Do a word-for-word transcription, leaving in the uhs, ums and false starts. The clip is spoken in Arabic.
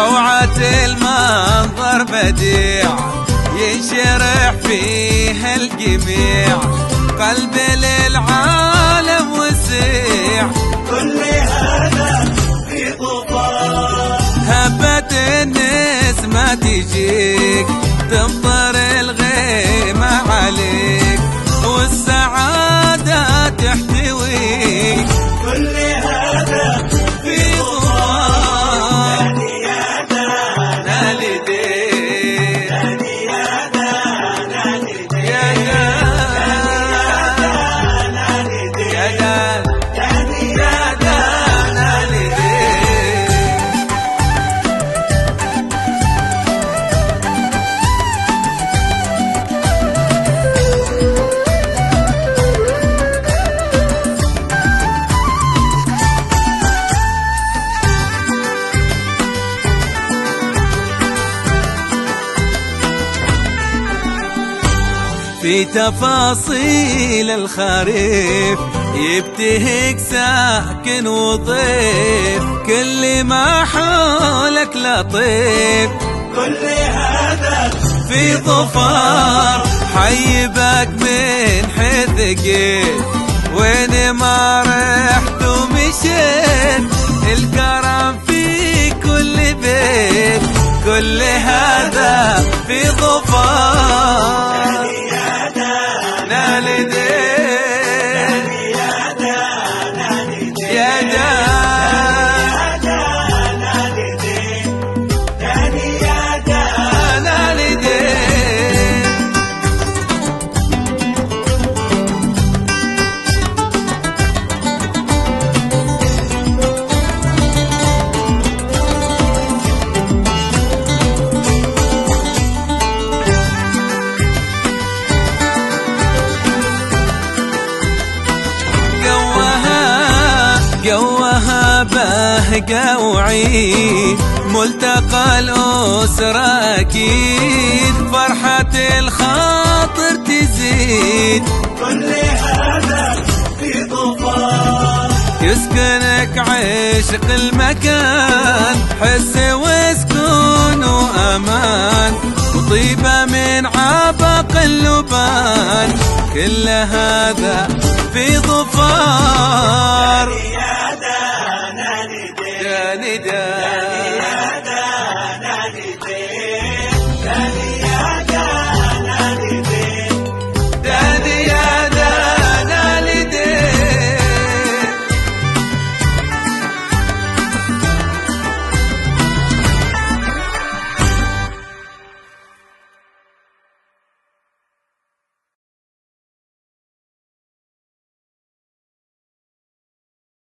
روعة المنظر بديع ينشرح فيه الجميع، قلب للعالم وسيع، كل هذا في ظفار. هبة النسمة تجيك تمطر الغيمة عليك، والسعادة تحتويك، كل هذا في ظفار. نادينا لديك، نادينا لديك، يا دان يا دان لديك. في تفاصيل الخريف يبتهج ساكن وضيف، كل ما حولك لطيف، كل هذا في ظفار. حيبك من حيث جيت، وين ما رحت ومشيت، الكرم في كل بيت، كل هذا في ظفار. جوها بهجة وعيد، ملتقى الأسرة أكيد، فرحة الخاطر تزيد، كل هذا في ظفار. يسكنك عشق المكان، حس وسكون وأمان، وطيبة من عبق اللبان، كل هذا في ظفار. يا ندى يا ندى